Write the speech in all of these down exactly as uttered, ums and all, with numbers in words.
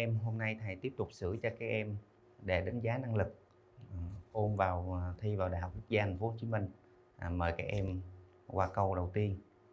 em, hôm nay thầy tiếp tục sửa cho các em đề đánh giá năng lực ờ, ôn vào ờ, thi vào Đại học Quốc gia Thành phố Hồ Chí Minh. À, mời các em qua câu đầu tiên.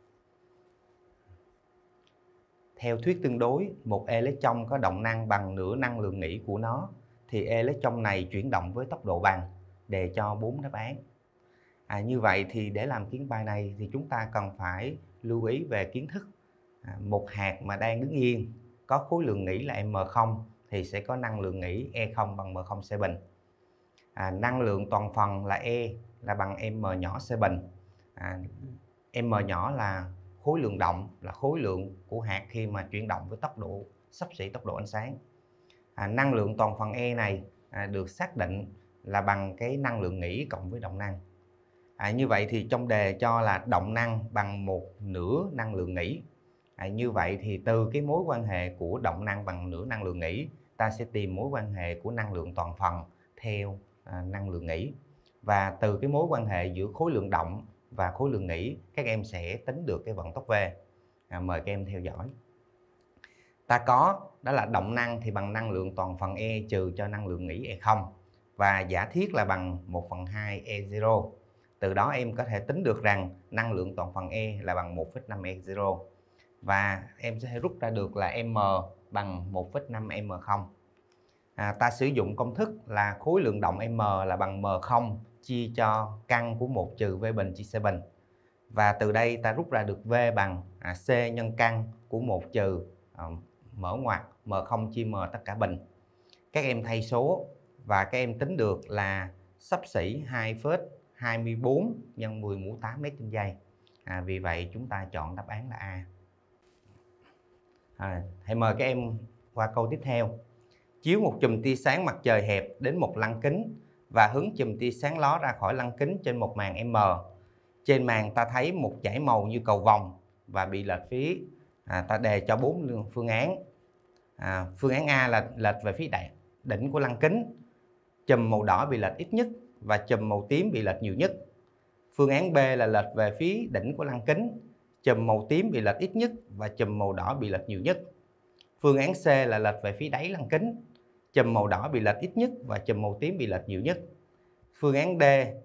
Theo thuyết tương đối, một electron có động năng bằng nửa năng lượng nhĩ của nó thì electron này chuyển động với tốc độ bằng. Đề cho bốn đáp án. À, như vậy thì để làm kiến bài này thì chúng ta cần phải lưu ý về kiến thức. À, một hạt mà đang đứng yên có khối lượng nhĩ là em không thì sẽ có năng lượng nhĩ E không bằng em không C bình. À, năng lượng toàn phần là E là bằng M nhỏ C bình. À, M nhỏ là khối lượng động, là khối lượng của hạt khi mà chuyển động với tốc độ xấp xỉ tốc độ ánh sáng. À, năng lượng toàn phần E này à, được xác định là bằng cái năng lượng nhĩ cộng với động năng. À, như vậy thì trong đề cho là động năng bằng một nửa năng lượng nhĩ. À, như vậy thì từ cái mối quan hệ của động năng bằng nửa năng lượng nhĩ, ta sẽ tìm mối quan hệ của năng lượng toàn phần theo à, năng lượng nhĩ. Và từ cái mối quan hệ giữa khối lượng động và khối lượng nhĩ, các em sẽ tính được cái vận tốc V. À, mời các em theo dõi. Ta có đó là động năng thì bằng năng lượng toàn phần E trừ cho năng lượng nhĩ E không. Và giả thiết là bằng một phần hai E không. Từ đó em có thể tính được rằng năng lượng toàn phần E là bằng một phẩy năm E không. Và em sẽ rút ra được là M bằng một phẩy năm M không. À, ta sử dụng công thức là khối lượng động M là bằng M không chia cho căn của một trừ V bình chia C bình. Và từ đây ta rút ra được V bằng à, C nhân căn của một trừ à, mở ngoặc M không chia M tất cả bình. Các em thay số và các em tính được là xấp xỉ hai phẩy hai bốn nhân mười mũ tám mét trên giây. À, vì vậy chúng ta chọn đáp án là A. À, hãy mời các em qua câu tiếp theo. Chiếu một chùm tia sáng mặt trời hẹp đến một lăng kính và hứng chùm tia sáng ló ra khỏi lăng kính trên một màn M. Trên màn ta thấy một dải màu như cầu vồng và bị lệch phía. À, ta đề cho bốn phương án. À, phương án A là lệch về phía đại, đỉnh của lăng kính. Chùm màu đỏ bị lệch ít nhất và chùm màu tím bị lệch nhiều nhất. Phương án B là lệch về phía đỉnh của lăng kính. Chùm màu tím bị lệch ít nhất và chùm màu đỏ bị lệch nhiều nhất. Phương án C là lệch về phía đáy lăng kính. Chùm màu đỏ bị lệch ít nhất và chùm màu tím bị lệch nhiều nhất. Phương án D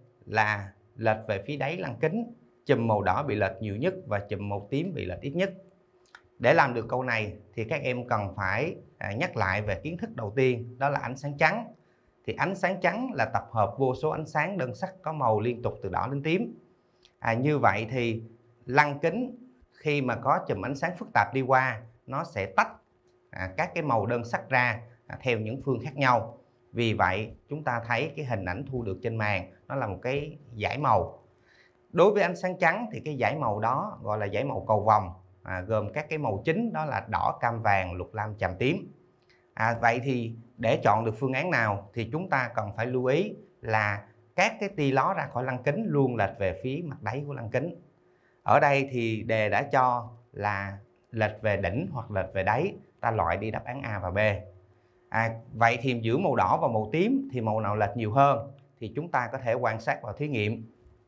là lệch về phía đáy lăng kính. Chùm màu đỏ bị lệch nhiều nhất và chùm màu tím bị lệch ít nhất. Để làm được câu này thì các em cần phải nhắc lại về kiến thức đầu tiên, đó là ánh sáng trắng. Thì ánh sáng trắng là tập hợp vô số ánh sáng đơn sắc có màu liên tục từ đỏ đến tím. À, như vậy thì lăng kính khi mà có chùm ánh sáng phức tạp đi qua, nó sẽ tách à, các cái màu đơn sắc ra à, theo những phương khác nhau. Vì vậy chúng ta thấy cái hình ảnh thu được trên màn nó là một cái dải màu. Đối với ánh sáng trắng thì cái dải màu đó gọi là dải màu cầu vồng, à, gồm các cái màu chính đó là đỏ, cam, vàng, lục, lam, chàm, tím. À, vậy thì để chọn được phương án nào thì chúng ta cần phải lưu ý là các cái tia ló ra khỏi lăng kính luôn lệch về phía mặt đáy của lăng kính. Ở đây thì đề đã cho là lệch về đỉnh hoặc lệch về đáy, ta loại đi đáp án A và B. À, vậy thì giữa màu đỏ và màu tím thì màu nào lệch nhiều hơn thì chúng ta có thể quan sát vào thí nghiệm.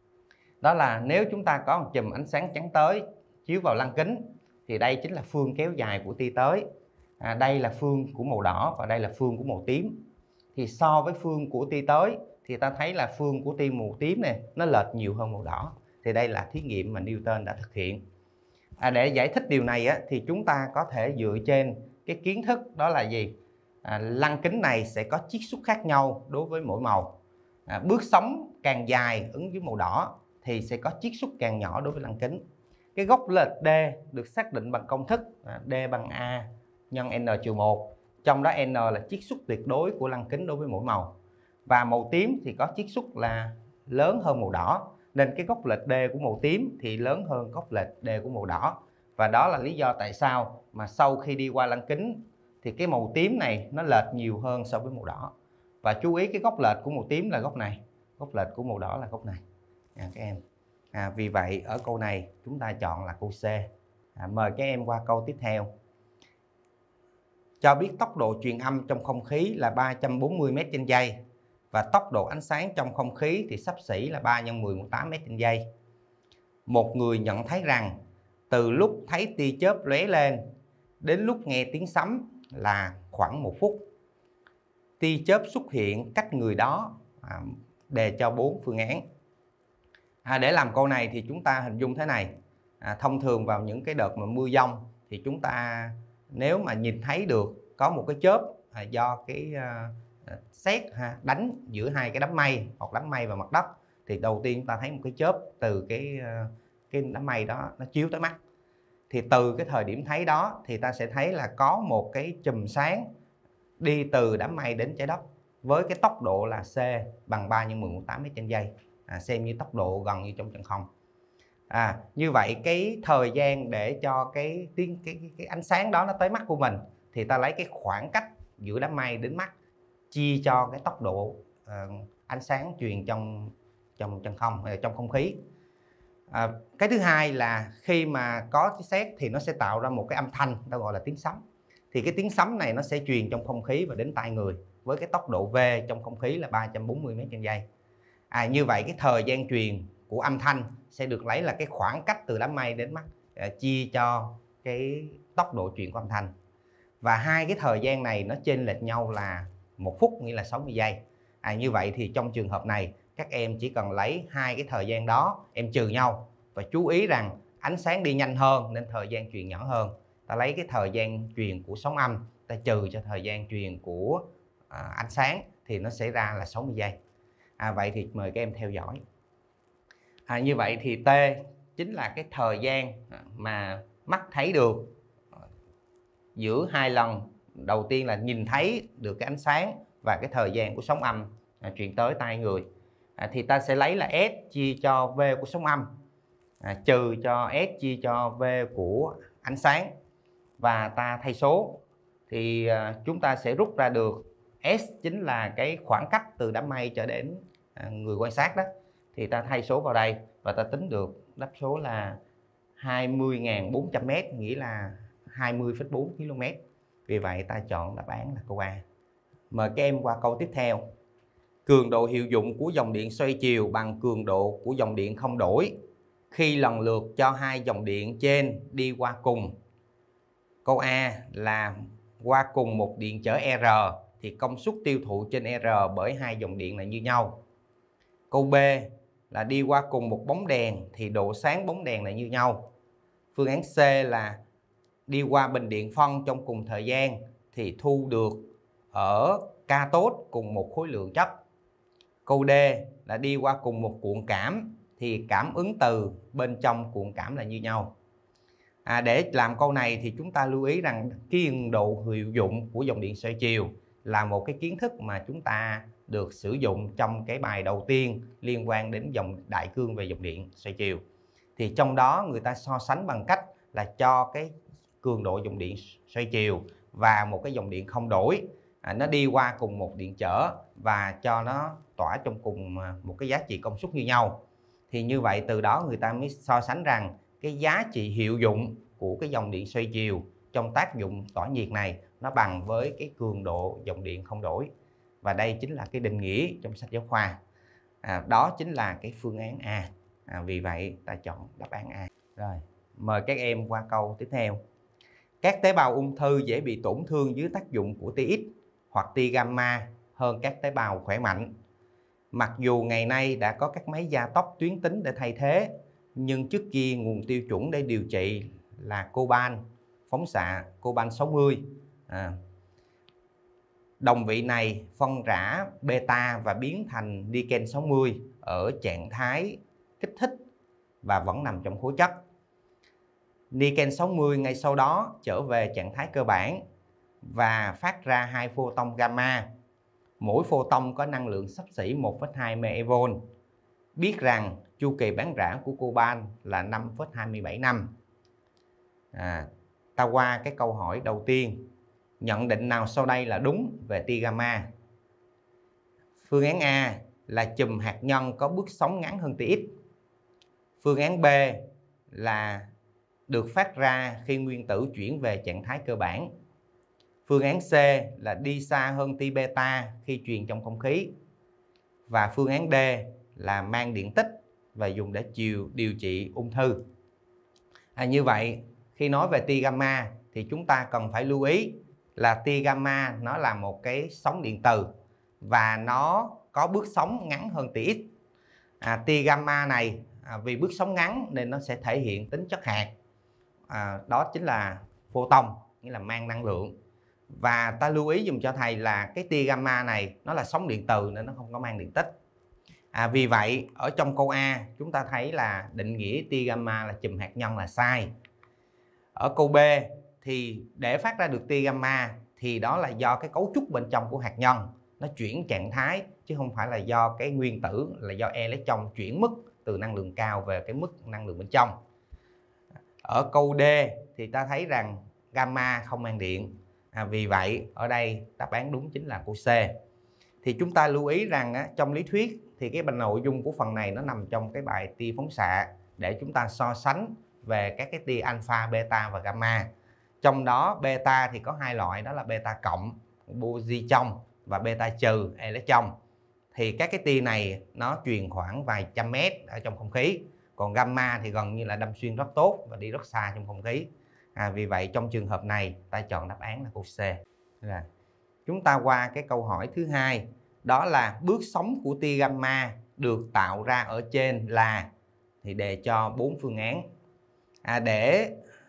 Đó là nếu chúng ta có một chùm ánh sáng trắng tới chiếu vào lăng kính thì đây chính là phương kéo dài của tia tới. À, đây là phương của màu đỏ và đây là phương của màu tím. Thì so với phương của tia tới thì ta thấy là phương của tia màu tím này nó lệch nhiều hơn màu đỏ. Thì đây là thí nghiệm mà Newton đã thực hiện. À, để giải thích điều này á, thì chúng ta có thể dựa trên cái kiến thức đó là gì? À, lăng kính này sẽ có chiết xuất khác nhau đối với mỗi màu. À, bước sóng càng dài ứng với màu đỏ thì sẽ có chiết xuất càng nhỏ đối với lăng kính. Cái góc lệch D được xác định bằng công thức à, D bằng A nhân N trừ một. Trong đó N là chiết xuất tuyệt đối của lăng kính đối với mỗi màu. Và màu tím thì có chiết xuất là lớn hơn màu đỏ. Nên cái góc lệch D của màu tím thì lớn hơn góc lệch D của màu đỏ. Và đó là lý do tại sao mà sau khi đi qua lăng kính thì cái màu tím này nó lệch nhiều hơn so với màu đỏ. Và chú ý cái góc lệch của màu tím là góc này, góc lệch của màu đỏ là góc này. À, các em. À, vì vậy ở câu này chúng ta chọn là câu C. À, mời các em qua câu tiếp theo. Cho biết tốc độ truyền âm trong không khí là ba trăm bốn mươi mét trên giây và tốc độ ánh sáng trong không khí thì xấp xỉ là ba nhân mười mũ tám mét trên giây. Một người nhận thấy rằng từ lúc thấy tia chớp lóe lên đến lúc nghe tiếng sấm là khoảng một phút. Tia chớp xuất hiện cách người đó, à, đề cho bốn phương án. À, để làm câu này thì chúng ta hình dung thế này. À, thông thường vào những cái đợt mà mưa dông thì chúng ta nếu mà nhìn thấy được có một cái chớp à, do cái uh, sét ha, đánh giữa hai cái đám mây hoặc đám mây và mặt đất, thì đầu tiên chúng ta thấy một cái chớp từ cái uh, cái đám mây đó nó chiếu tới mắt. Thì từ cái thời điểm thấy đó thì ta sẽ thấy là có một cái chùm sáng đi từ đám mây đến trái đất với cái tốc độ là c bằng ba nhân mười mũ tám mét trên giây, à, xem như tốc độ gần như trong chân không. À, như vậy cái thời gian để cho cái tiếng cái, cái, cái ánh sáng đó nó tới mắt của mình thì ta lấy cái khoảng cách giữa đám mây đến mắt chia cho cái tốc độ uh, ánh sáng truyền trong trong chân không hay trong không khí. À, cái thứ hai là khi mà có cái sét thì nó sẽ tạo ra một cái âm thanh, ta gọi là tiếng sấm. Thì cái tiếng sấm này nó sẽ truyền trong không khí và đến tai người với cái tốc độ V trong không khí là ba trăm bốn mươi mét trên giây. À, như vậy cái thời gian truyền của âm thanh sẽ được lấy là cái khoảng cách từ đám mây đến mắt, à, chia cho cái tốc độ truyền của âm thanh. Và hai cái thời gian này nó chênh lệch nhau là một phút, nghĩa là sáu mươi giây. À, như vậy thì trong trường hợp này các em chỉ cần lấy hai cái thời gian đó em trừ nhau, và chú ý rằng ánh sáng đi nhanh hơn nên thời gian truyền nhỏ hơn. Ta lấy cái thời gian truyền của sóng âm ta trừ cho thời gian truyền của à, ánh sáng thì nó sẽ ra là sáu mươi giây. À, vậy thì mời các em theo dõi. À, như vậy thì T chính là cái thời gian mà mắt thấy được giữa hai lần. Đầu tiên là nhìn thấy được cái ánh sáng và cái thời gian của sóng âm à, truyền tới tai người. À, thì ta sẽ lấy là S chia cho V của sóng âm, à, trừ cho S chia cho V của ánh sáng, và ta thay số thì à, chúng ta sẽ rút ra được S chính là cái khoảng cách từ đám mây cho đến à, người quan sát đó. Thì ta thay số vào đây và ta tính được đáp số là hai mươi nghìn bốn trăm mét, nghĩa là hai mươi phẩy bốn ki lô mét. Vì vậy ta chọn đáp án là câu A. Mời các em qua câu tiếp theo. Cường độ hiệu dụng của dòng điện xoay chiều bằng cường độ của dòng điện không đổi khi lần lượt cho hai dòng điện trên đi qua cùng. Câu A là qua cùng một điện chở R thì công suất tiêu thụ trên R bởi hai dòng điện là như nhau. Câu B là đi qua cùng một bóng đèn thì độ sáng bóng đèn là như nhau. Phương án C là đi qua bình điện phân trong cùng thời gian thì thu được ở cathode cùng một khối lượng chất. Câu D là đi qua cùng một cuộn cảm thì cảm ứng từ bên trong cuộn cảm là như nhau. À, để làm câu này thì chúng ta lưu ý rằng cường độ hiệu dụng của dòng điện xoay chiều là một cái kiến thức mà chúng ta được sử dụng trong cái bài đầu tiên liên quan đến dòng đại cương về dòng điện xoay chiều. Thì trong đó người ta so sánh bằng cách là cho cái cường độ dòng điện xoay chiều và một cái dòng điện không đổi, à, nó đi qua cùng một điện chở và cho nó tỏa trong cùng một cái giá trị công suất như nhau. Thì như vậy từ đó người ta mới so sánh rằng cái giá trị hiệu dụng của cái dòng điện xoay chiều trong tác dụng tỏa nhiệt này nó bằng với cái cường độ dòng điện không đổi. Và đây chính là cái định nghĩa trong sách giáo khoa. À, đó chính là cái phương án A. À, vì vậy ta chọn đáp án A. Rồi, mời các em qua câu tiếp theo. Các tế bào ung thư dễ bị tổn thương dưới tác dụng của tia X hoặc tia gamma hơn các tế bào khỏe mạnh. Mặc dù ngày nay đã có các máy gia tốc tuyến tính để thay thế, nhưng trước kia nguồn tiêu chuẩn để điều trị là coban, phóng xạ coban sáu mươi. À, đồng vị này phân rã beta và biến thành niken sáu mươi ở trạng thái kích thích và vẫn nằm trong khối chất. Niken sáu mươi ngay sau đó trở về trạng thái cơ bản và phát ra hai photon gamma. Mỗi photon có năng lượng xấp xỉ một phẩy hai meV. Biết rằng chu kỳ bán rã của coban là năm phẩy hai mươi bảy năm. À, ta qua cái câu hỏi đầu tiên. Nhận định nào sau đây là đúng về tia gamma? Phương án A là chùm hạt nhân có bước sóng ngắn hơn tia X. Phương án B là được phát ra khi nguyên tử chuyển về trạng thái cơ bản. Phương án C là đi xa hơn tia beta khi truyền trong không khí. Và phương án D là mang điện tích và dùng để chiều điều trị ung thư. À, như vậy khi nói về tia gamma thì chúng ta cần phải lưu ý là tia gamma nó là một cái sóng điện từ và nó có bước sóng ngắn hơn tia X. À, tia gamma này à, vì bước sóng ngắn nên nó sẽ thể hiện tính chất hạt, à, đó chính là photon, nghĩa là mang năng lượng. Và ta lưu ý dùm cho thầy là cái tia gamma này nó là sóng điện từ nên nó không có mang điện tích. À, vì vậy ở trong câu A chúng ta thấy là định nghĩa tia gamma là chùm hạt nhân là sai. Ở câu B thì để phát ra được tia gamma thì đó là do cái cấu trúc bên trong của hạt nhân nó chuyển trạng thái, chứ không phải là do cái nguyên tử, là do electron chuyển mức từ năng lượng cao về cái mức năng lượng bên trong. Ở câu D thì ta thấy rằng gamma không mang điện. À, vì vậy ở đây đáp án đúng chính là câu C. Thì chúng ta lưu ý rằng á, trong lý thuyết thì cái nội dung của phần này nó nằm trong cái bài tia phóng xạ để chúng ta so sánh về các cái tia alpha, beta và gamma. Trong đó beta thì có hai loại, đó là beta cộng positron và beta trừ electron. Thì các cái tia này nó truyền khoảng vài trăm mét ở trong không khí, còn gamma thì gần như là đâm xuyên rất tốt và đi rất xa trong không khí. À, vì vậy trong trường hợp này ta chọn đáp án là câu C. Là chúng ta qua cái câu hỏi thứ hai, đó là bước sóng của tia gamma được tạo ra ở trên là, thì đề cho bốn phương án. À, để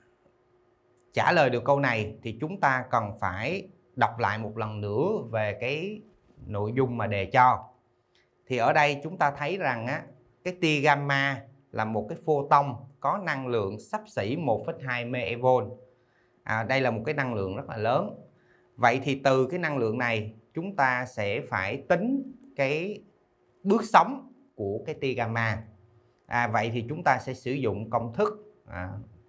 trả lời được câu này thì chúng ta cần phải đọc lại một lần nữa về cái nội dung mà đề cho. Thì ở đây chúng ta thấy rằng á, cái tia gamma là một cái photon có năng lượng xấp xỉ một phẩy hai MeV. À, đây là một cái năng lượng rất là lớn. Vậy thì từ cái năng lượng này chúng ta sẽ phải tính cái bước sóng của cái tia gamma. À, vậy thì chúng ta sẽ sử dụng công thức à,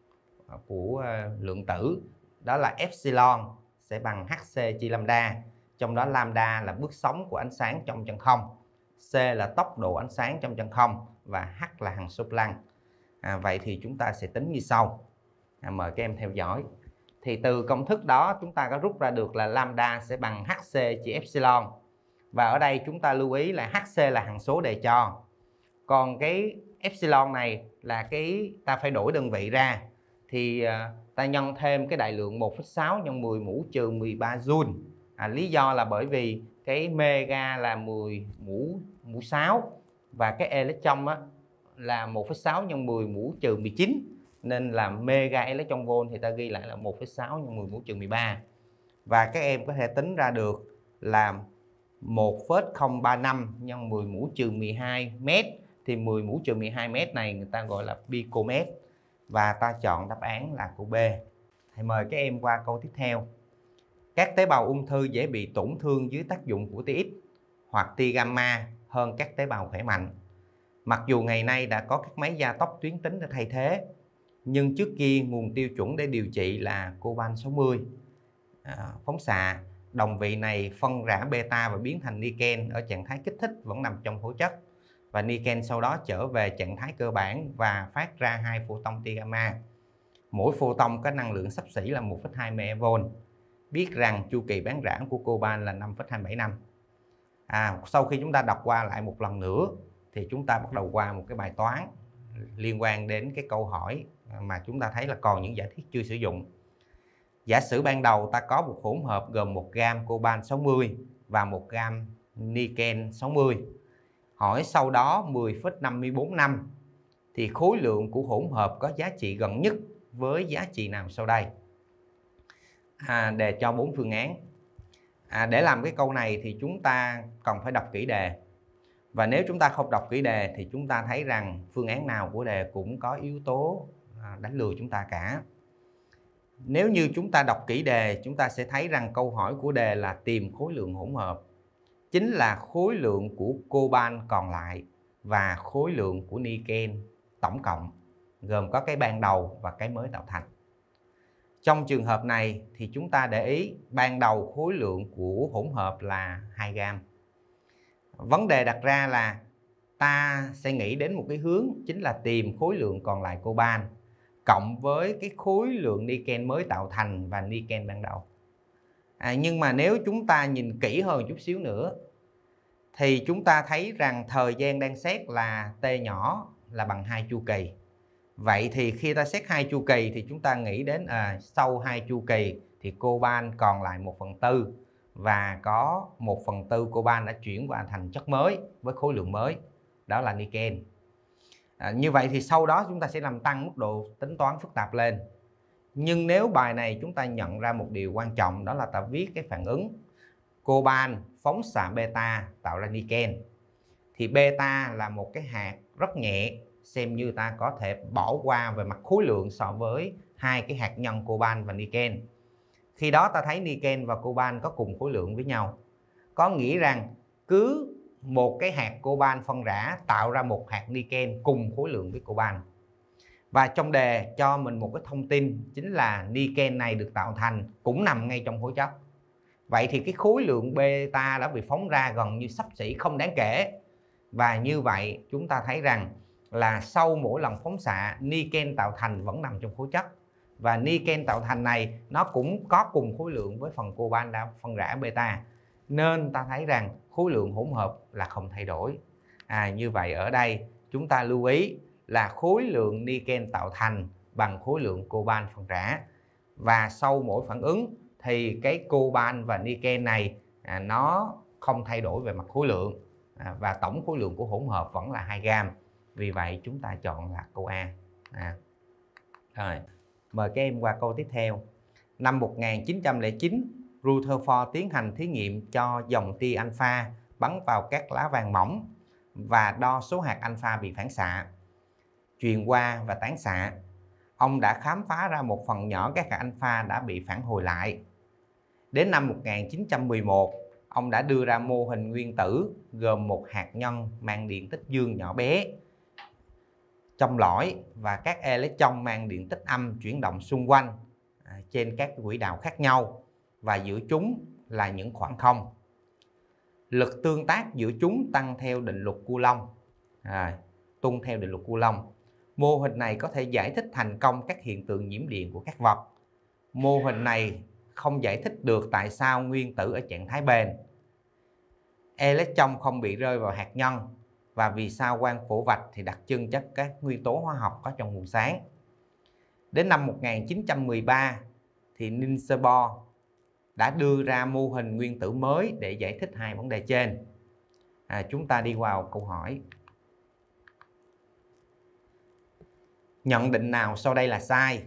của uh, lượng tử, đó là epsilon sẽ bằng hc chia lambda, trong đó lambda là bước sóng của ánh sáng trong chân không, c là tốc độ ánh sáng trong chân không và h là hằng số Planck. À, vậy thì chúng ta sẽ tính như sau. À, mời các em theo dõi. Thì từ công thức đó chúng ta có rút ra được là lambda sẽ bằng hc chia epsilon. Và ở đây chúng ta lưu ý là hc là hằng số đề cho. Còn cái epsilon này là cái ta phải đổi đơn vị ra. Thì uh, ta nhân thêm cái đại lượng một phẩy sáu nhân mười mũ trừ mười ba joule. À, lý do là bởi vì cái mega là mười mũ mũ sáu và cái electron á, là một phẩy sáu nhân mười mũ trừ mười chín, nên là mega electron volt thì ta ghi lại là một phẩy sáu nhân mười mũ trừ mười ba. Và các em có thể tính ra được là một phẩy không ba năm nhân mười mũ trừ mười hai mét, thì mười mũ trừ mười hai mét này người ta gọi là picomet. Và ta chọn đáp án là câu B. Hãy mời các em qua câu tiếp theo. Các tế bào ung thư dễ bị tổn thương dưới tác dụng của tia X hoặc tia gamma hơn các tế bào khỏe mạnh. Mặc dù ngày nay đã có các máy gia tốc tuyến tính để thay thế, nhưng trước kia nguồn tiêu chuẩn để điều trị là coban sáu mươi. À, phóng xạ, đồng vị này phân rã beta và biến thành niken ở trạng thái kích thích vẫn nằm trong phổ chất. Và niken sau đó trở về trạng thái cơ bản và phát ra hai photon tia gamma. Mỗi photon có năng lượng xấp xỉ là một phẩy hai MeV. Biết rằng chu kỳ bán rã của coban là năm phẩy hai bảy năm. À, sau khi chúng ta đọc qua lại một lần nữa thì chúng ta bắt đầu qua một cái bài toán liên quan đến cái câu hỏi mà chúng ta thấy là còn những giả thiết chưa sử dụng. Giả sử ban đầu ta có một hỗn hợp gồm một gam coban sáu mươi và một gam niken sáu mươi. Hỏi sau đó mười phẩy năm mươi bốn năm thì khối lượng của hỗn hợp có giá trị gần nhất với giá trị nào sau đây? À, đề cho bốn phương án. À, để làm cái câu này thì chúng ta cần phải đọc kỹ đề. Và nếu chúng ta không đọc kỹ đề thì chúng ta thấy rằng phương án nào của đề cũng có yếu tố đánh lừa chúng ta cả. Nếu như chúng ta đọc kỹ đề, chúng ta sẽ thấy rằng câu hỏi của đề là tìm khối lượng hỗn hợp, chính là khối lượng của coban còn lại và khối lượng của niken tổng cộng, gồm có cái ban đầu và cái mới tạo thành. Trong trường hợp này thì chúng ta để ý ban đầu khối lượng của hỗn hợp là hai gam. Vấn đề đặt ra là ta sẽ nghĩ đến một cái hướng, chính là tìm khối lượng còn lại coban cộng với cái khối lượng niken mới tạo thành và niken ban đầu. À, nhưng mà nếu chúng ta nhìn kỹ hơn chút xíu nữa thì chúng ta thấy rằng thời gian đang xét là t nhỏ là bằng hai chu kỳ. Vậy thì khi ta xét hai chu kỳ thì chúng ta nghĩ đến à, sau hai chu kỳ thì coban còn lại một phần tư, và có một phần tư coban đã chuyển qua thành chất mới với khối lượng mới, đó là niken. À, như vậy thì sau đó chúng ta sẽ làm tăng mức độ tính toán phức tạp lên. Nhưng nếu bài này chúng ta nhận ra một điều quan trọng, đó là ta viết cái phản ứng coban phóng xạ beta tạo ra niken. Thì beta là một cái hạt rất nhẹ, xem như ta có thể bỏ qua về mặt khối lượng so với hai cái hạt nhân coban và niken. Khi đó ta thấy niken và coban có cùng khối lượng với nhau. Có nghĩa rằng cứ một cái hạt coban phân rã tạo ra một hạt niken cùng khối lượng với coban. Và trong đề cho mình một cái thông tin chính là niken này được tạo thành cũng nằm ngay trong khối chất. Vậy thì cái khối lượng beta đã bị phóng ra gần như xấp xỉ không đáng kể. Và như vậy chúng ta thấy rằng là sau mỗi lần phóng xạ, niken tạo thành vẫn nằm trong khối chất. Và niken tạo thành này nó cũng có cùng khối lượng với phần coban đã phân rã beta. Nên ta thấy rằng khối lượng hỗn hợp là không thay đổi. À, như vậy ở đây chúng ta lưu ý là khối lượng niken tạo thành bằng khối lượng coban phân rã. Và sau mỗi phản ứng thì cái coban và niken này à, nó không thay đổi về mặt khối lượng. À, và tổng khối lượng của hỗn hợp vẫn là hai gam. Vì vậy chúng ta chọn là câu A. À. Rồi, mời các em qua câu tiếp theo. Năm một nghìn chín trăm lẻ chín, Rutherford tiến hành thí nghiệm cho dòng tia alpha bắn vào các lá vàng mỏng và đo số hạt alpha bị phản xạ, truyền qua và tán xạ. Ông đã khám phá ra một phần nhỏ các hạt alpha đã bị phản hồi lại. Đến năm một nghìn chín trăm mười một, ông đã đưa ra mô hình nguyên tử gồm một hạt nhân mang điện tích dương nhỏ bé trong lõi và các electron mang điện tích âm chuyển động xung quanh à, trên các quỹ đạo khác nhau, và giữa chúng là những khoảng không. Lực tương tác giữa chúng tăng theo định luật Coulomb, à, tuân theo định luật Coulomb. Mô hình này có thể giải thích thành công các hiện tượng nhiễm điện của các vật. Mô hình này không giải thích được tại sao nguyên tử ở trạng thái bền, electron không bị rơi vào hạt nhân, và vì sao quang phổ vạch thì đặc trưng cho các nguyên tố hóa học có trong nguồn sáng. Đến năm một nghìn chín trăm mười ba thì Niels Bohr đã đưa ra mô hình nguyên tử mới để giải thích hai vấn đề trên. À, chúng ta đi vào câu hỏi. Nhận định nào sau đây là sai?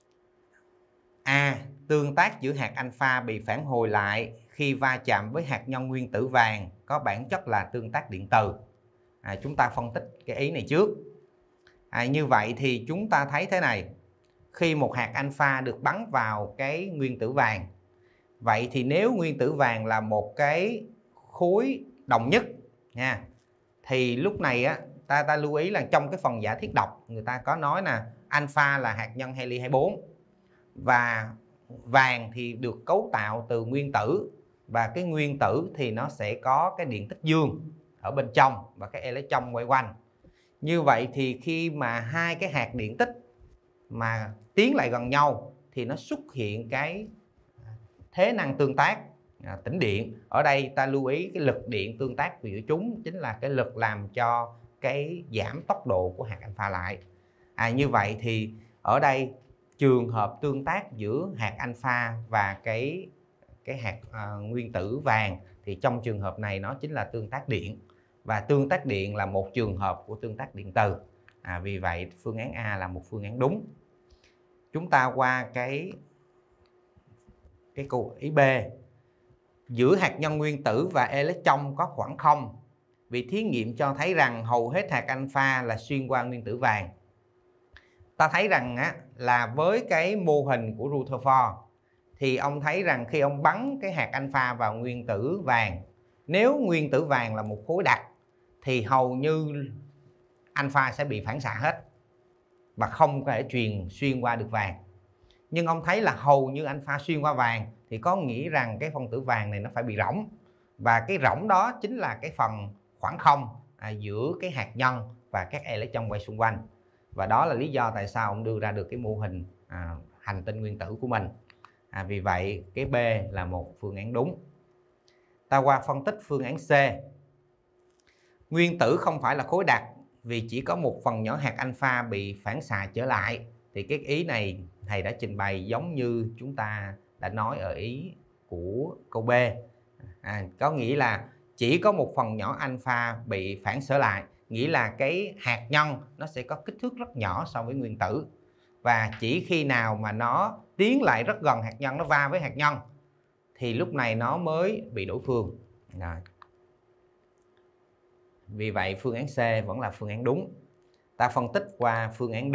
A. Tương tác giữa hạt alpha bị phản hồi lại khi va chạm với hạt nhân nguyên tử vàng có bản chất là tương tác điện từ. À, chúng ta phân tích cái ý này trước. À, như vậy thì chúng ta thấy thế này. Khi một hạt alpha được bắn vào cái nguyên tử vàng, vậy thì nếu nguyên tử vàng là một cái khối đồng nhất nha, thì lúc này á, ta ta lưu ý là trong cái phần giả thiết đọc người ta có nói là alpha là hạt nhân heli hai mươi bốn và vàng thì được cấu tạo từ nguyên tử, và cái nguyên tử thì nó sẽ có cái điện tích dương ở bên trong và cái electron quay quanh. Như vậy thì khi mà hai cái hạt điện tích mà tiến lại gần nhau thì nó xuất hiện cái thế năng tương tác à, tĩnh điện. Ở đây ta lưu ý cái lực điện tương tác giữa chúng chính là cái lực làm cho cái giảm tốc độ của hạt alpha lại. À, như vậy thì ở đây trường hợp tương tác giữa hạt alpha và cái cái hạt à, nguyên tử vàng thì trong trường hợp này nó chính là tương tác điện, và tương tác điện là một trường hợp của tương tác điện từ. À, vì vậy phương án A là một phương án đúng. Chúng ta qua cái cái câu ý B. Giữa hạt nhân nguyên tử và electron có khoảng không, vì thí nghiệm cho thấy rằng hầu hết hạt alpha là xuyên qua nguyên tử vàng. Ta thấy rằng á, là với cái mô hình của Rutherford thì ông thấy rằng khi ông bắn cái hạt alpha vào nguyên tử vàng, nếu nguyên tử vàng là một khối đặc thì hầu như alpha sẽ bị phản xạ hết và không có thể truyền xuyên qua được vàng. Nhưng ông thấy là hầu như alpha xuyên qua vàng thì có nghĩa rằng cái phân tử vàng này nó phải bị rỗng, và cái rỗng đó chính là cái phần khoảng không à, giữa cái hạt nhân và các electron quay xung quanh. Và đó là lý do tại sao ông đưa ra được cái mô hình à, hành tinh nguyên tử của mình. À, vì vậy cái B là một phương án đúng. Ta qua phân tích phương án C. Nguyên tử không phải là khối đặc vì chỉ có một phần nhỏ hạt alpha bị phản xạ trở lại. Thì cái ý này thầy đã trình bày giống như chúng ta đã nói ở ý của câu B. À, có nghĩa là chỉ có một phần nhỏ alpha bị phản xở lại, nghĩa là cái hạt nhân nó sẽ có kích thước rất nhỏ so với nguyên tử. Và chỉ khi nào mà nó tiến lại rất gần hạt nhân, nó va với hạt nhân, thì lúc này nó mới bị đổi phương. Rồi. Vì vậy phương án C vẫn là phương án đúng. Ta phân tích qua phương án D.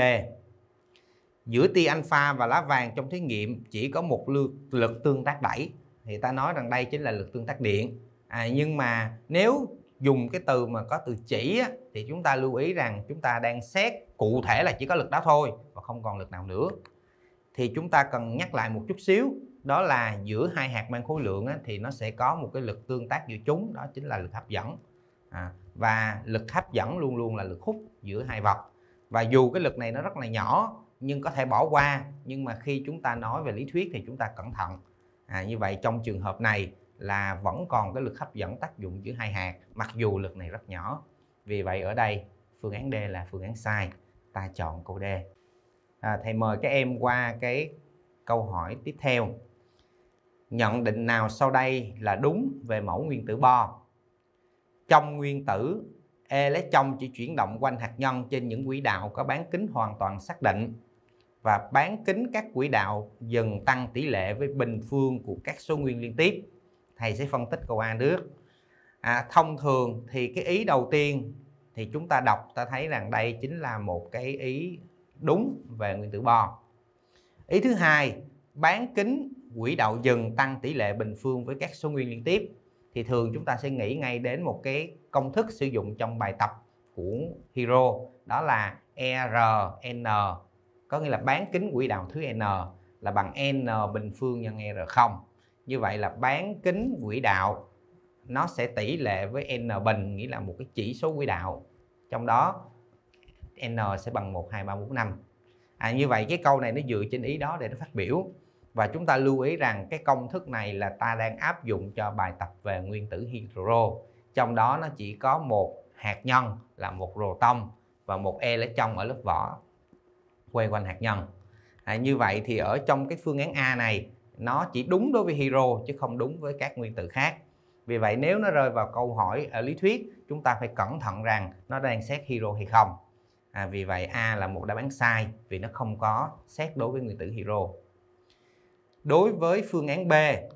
Giữa tia alpha và lá vàng trong thí nghiệm chỉ có một lực, lực tương tác đẩy. Thì ta nói rằng đây chính là lực tương tác điện. À, nhưng mà nếu dùng cái từ mà có từ chỉ á, thì chúng ta lưu ý rằng chúng ta đang xét cụ thể là chỉ có lực đó thôi và không còn lực nào nữa. Thì chúng ta cần nhắc lại một chút xíu, đó là giữa hai hạt mang khối lượng á, thì nó sẽ có một cái lực tương tác giữa chúng, đó chính là lực hấp dẫn. À, và lực hấp dẫn luôn luôn là lực hút giữa hai vật. Và dù cái lực này nó rất là nhỏ nhưng có thể bỏ qua, nhưng mà khi chúng ta nói về lý thuyết thì chúng ta cẩn thận. À, như vậy trong trường hợp này là vẫn còn cái lực hấp dẫn tác dụng giữa hai hạt, mặc dù lực này rất nhỏ. Vì vậy ở đây phương án D là phương án sai. Ta chọn câu D. À, thầy mời các em qua cái câu hỏi tiếp theo. Nhận định nào sau đây là đúng về mẫu nguyên tử Bohr? Trong nguyên tử, electron chỉ chuyển động quanh hạt nhân trên những quỹ đạo có bán kính hoàn toàn xác định, và bán kính các quỹ đạo dần tăng tỷ lệ với bình phương của các số nguyên liên tiếp. Thầy sẽ phân tích câu A trước. À, thông thường thì cái ý đầu tiên thì chúng ta đọc ta thấy rằng đây chính là một cái ý đúng về nguyên tử Bohr. Ý thứ hai, bán kính quỹ đạo dần tăng tỷ lệ bình phương với các số nguyên liên tiếp, thì thường chúng ta sẽ nghĩ ngay đến một cái công thức sử dụng trong bài tập của Hero, đó là e rờ en, có nghĩa là bán kính quỹ đạo thứ n là bằng n bình phương nhân e rờ không. Như vậy là bán kính quỹ đạo nó sẽ tỷ lệ với n bình, nghĩa là một cái chỉ số quỹ đạo, trong đó n sẽ bằng một, hai, ba, bốn, năm. À, như vậy cái câu này nó dựa trên ý đó để nó phát biểu. Và chúng ta lưu ý rằng cái công thức này là ta đang áp dụng cho bài tập về nguyên tử hydro. Trong đó nó chỉ có một hạt nhân là một proton và một electron ở lớp vỏ quay quanh hạt nhân. À, như vậy thì ở trong cái phương án A này nó chỉ đúng đối với hydro chứ không đúng với các nguyên tử khác. Vì vậy nếu nó rơi vào câu hỏi ở lý thuyết, chúng ta phải cẩn thận rằng nó đang xét hydro hay không. À, vì vậy A là một đáp án sai, vì nó không có xét đối với nguyên tử hydro. Đối với phương án B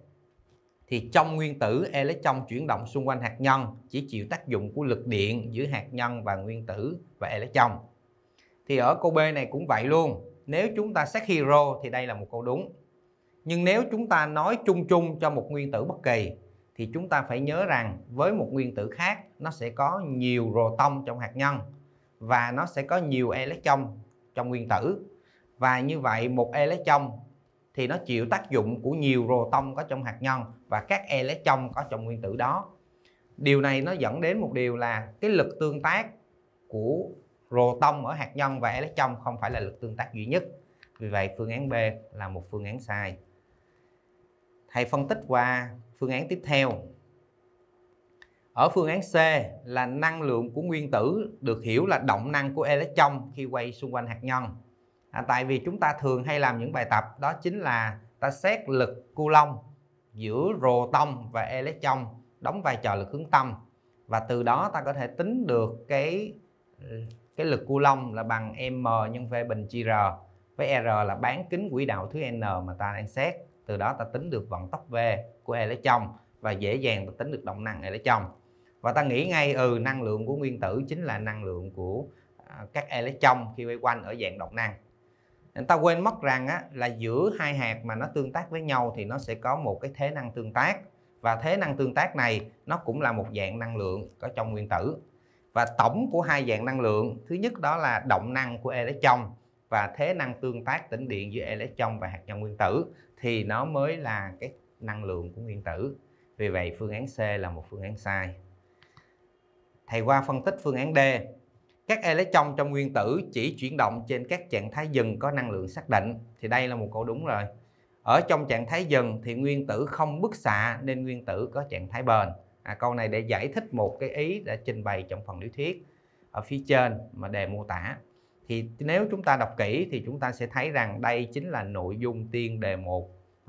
thì trong nguyên tử, electron chuyển động xung quanh hạt nhân chỉ chịu tác dụng của lực điện giữa hạt nhân và nguyên tử và electron. Thì ở câu B này cũng vậy luôn. Nếu chúng ta xét hydro thì đây là một câu đúng. Nhưng nếu chúng ta nói chung chung cho một nguyên tử bất kỳ thì chúng ta phải nhớ rằng với một nguyên tử khác nó sẽ có nhiều proton trong hạt nhân và nó sẽ có nhiều electron trong nguyên tử. Và như vậy một electron thì nó chịu tác dụng của nhiều proton có trong hạt nhân và các electron có trong nguyên tử đó. Điều này nó dẫn đến một điều là cái lực tương tác của proton ở hạt nhân và electron không phải là lực tương tác duy nhất. Vì vậy phương án B là một phương án sai. Thầy phân tích qua phương án tiếp theo. Ở phương án C là năng lượng của nguyên tử được hiểu là động năng của electron khi quay xung quanh hạt nhân. À, tại vì chúng ta thường hay làm những bài tập đó chính là ta xét lực Coulomb giữa proton và electron đóng vai trò lực hướng tâm, và từ đó ta có thể tính được cái cái lực Coulomb là bằng m nhân v bình chia r, với r là bán kính quỹ đạo thứ n mà ta đang xét. Từ đó ta tính được vận tốc v của electron và dễ dàng ta tính được động năng electron. Và ta nghĩ ngay ừ năng lượng của nguyên tử chính là năng lượng của à, các electron khi quay quanh ở dạng động năng. Người ta quên mất rằng á, là giữa hai hạt mà nó tương tác với nhau thì nó sẽ có một cái thế năng tương tác, và thế năng tương tác này nó cũng là một dạng năng lượng có trong nguyên tử. Và tổng của hai dạng năng lượng, thứ nhất đó là động năng của electron và thế năng tương tác tĩnh điện giữa electron và hạt nhân nguyên tử, thì nó mới là cái năng lượng của nguyên tử. Vì vậy phương án C là một phương án sai. Thầy qua phân tích phương án D. Các electron trong nguyên tử chỉ chuyển động trên các trạng thái dần có năng lượng xác định. Thì đây là một câu đúng rồi. Ở trong trạng thái dần thì nguyên tử không bức xạ nên nguyên tử có trạng thái bền. À, câu này để giải thích một cái ý đã trình bày trong phần lý thuyết ở phía trên mà đề mô tả. Thì nếu chúng ta đọc kỹ thì chúng ta sẽ thấy rằng đây chính là nội dung tiên đề một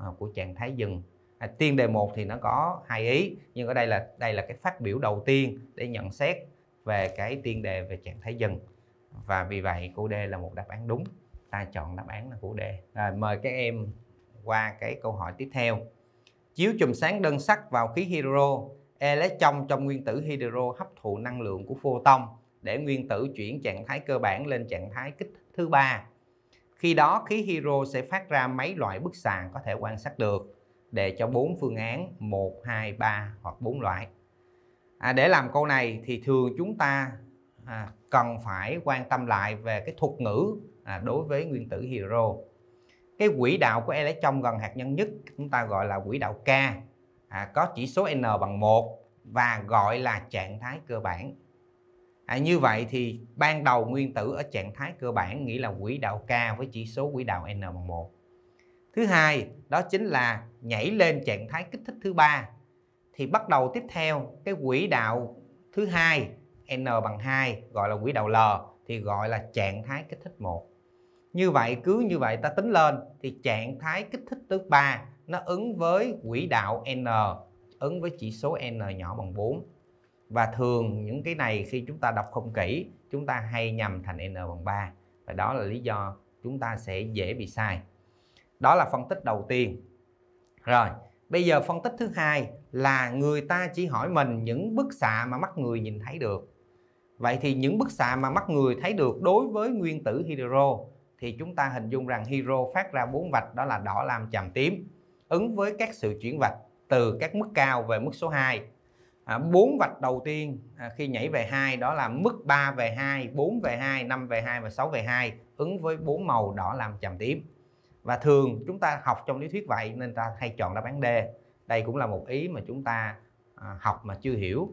à, của trạng thái dừng. À, tiên đề một thì nó có hai ý, nhưng ở đây là đây là cái phát biểu đầu tiên để nhận xét về cái tiên đề về trạng thái dừng, và vì vậy câu D là một đáp án đúng. Ta chọn đáp án là câu D. Rồi, mời các em qua cái câu hỏi tiếp theo. Chiếu chùm sáng đơn sắc vào khí hydro, electron trong nguyên tử hydro hấp thụ năng lượng của photon để nguyên tử chuyển trạng thái cơ bản lên trạng thái kích thích thứ ba. Khi đó khí hydro sẽ phát ra mấy loại bức xạ có thể quan sát được, để cho bốn phương án một, hai, ba hoặc bốn loại. À, để làm câu này thì thường chúng ta à, cần phải quan tâm lại về cái thuật ngữ à, đối với nguyên tử hydro. Cái quỹ đạo của electron gần hạt nhân nhất chúng ta gọi là quỹ đạo K, à, có chỉ số n bằng một và gọi là trạng thái cơ bản. À, như vậy thì ban đầu nguyên tử ở trạng thái cơ bản nghĩa là quỹ đạo K với chỉ số quỹ đạo n bằng một. Thứ hai, đó chính là nhảy lên trạng thái kích thích thứ ba. Thì bắt đầu tiếp theo cái quỹ đạo thứ hai n bằng hai gọi là quỹ đạo L thì gọi là trạng thái kích thích một. Như vậy cứ như vậy ta tính lên thì trạng thái kích thích thứ ba nó ứng với quỹ đạo n, ứng với chỉ số n nhỏ bằng bốn. Và thường những cái này khi chúng ta đọc không kỹ, chúng ta hay nhầm thành n bằng ba. Và đó là lý do chúng ta sẽ dễ bị sai. Đó là phân tích đầu tiên. Rồi, bây giờ phân tích thứ hai là người ta chỉ hỏi mình những bức xạ mà mắt người nhìn thấy được. Vậy thì những bức xạ mà mắt người thấy được đối với nguyên tử hydro thì chúng ta hình dung rằng hydro phát ra bốn vạch, đó là đỏ, lam, chàm, tím, ứng với các sự chuyển vạch từ các mức cao về mức số hai. À, bốn vạch đầu tiên à, khi nhảy về hai đó là mức ba về hai, bốn về hai, năm về hai và sáu về hai, ứng với bốn màu đỏ, lam, chàm, tím. Và thường chúng ta học trong lý thuyết vậy nên ta hay chọn đáp án D. Đây cũng là một ý mà chúng ta à, học mà chưa hiểu.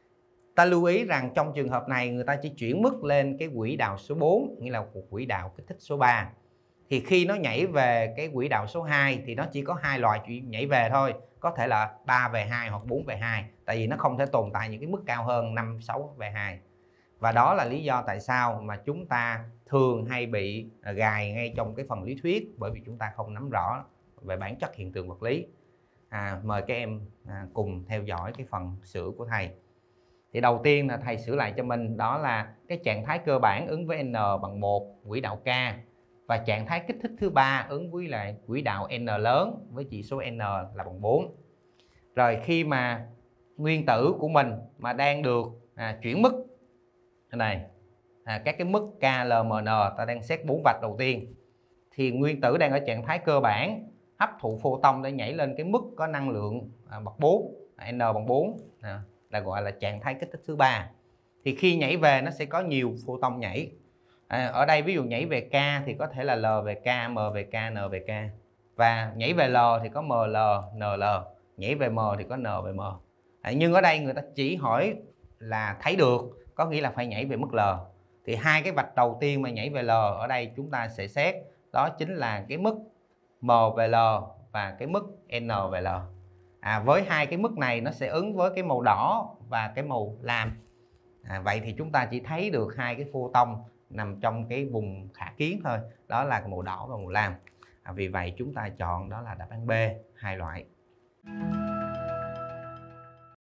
Ta lưu ý rằng trong trường hợp này người ta chỉ chuyển mức lên cái quỹ đạo số bốn, nghĩa là một quỹ đạo kích thích số ba. Thì khi nó nhảy về cái quỹ đạo số hai thì nó chỉ có hai loại chuyện nhảy về thôi. Có thể là ba về hai hoặc bốn về hai. Tại vì nó không thể tồn tại những cái mức cao hơn năm, sáu về hai. Và đó là lý do tại sao mà chúng ta thường hay bị gài ngay trong cái phần lý thuyết, bởi vì chúng ta không nắm rõ về bản chất hiện tượng vật lý. À, mời các em à, cùng theo dõi cái phần sửa của thầy. Thì đầu tiên là thầy sửa lại cho mình, đó là cái trạng thái cơ bản ứng với n bằng một, quỹ đạo K, và trạng thái kích thích thứ ba ứng với lại quỹ đạo n lớn với chỉ số n là bằng bốn. Rồi khi mà nguyên tử của mình mà đang được à, chuyển mức này, à, các cái mức K, L, M, N, ta đang xét bốn vạch đầu tiên, thì nguyên tử đang ở trạng thái cơ bản hấp thụ photon để nhảy lên cái mức có năng lượng à, bậc bốn, à, n bằng bốn, à, là gọi là trạng thái kích thích thứ ba. Thì khi nhảy về nó sẽ có nhiều photon nhảy. À, ở đây ví dụ nhảy về K thì có thể là L về K, M về K, N về K. Và nhảy về L thì có M, L, N, L. Nhảy về M thì có N về M. À, nhưng ở đây người ta chỉ hỏi là thấy được, có nghĩa là phải nhảy về mức L. Thì hai cái vạch đầu tiên mà nhảy về L ở đây chúng ta sẽ xét, đó chính là cái mức M về L và cái mức N về L. À, với hai cái mức này nó sẽ ứng với cái màu đỏ và cái màu lam. À, vậy thì chúng ta chỉ thấy được hai cái photon nằm trong cái vùng khả kiến thôi, đó là màu đỏ và màu lam. À, vì vậy chúng ta chọn đó là đáp án B, hai loại.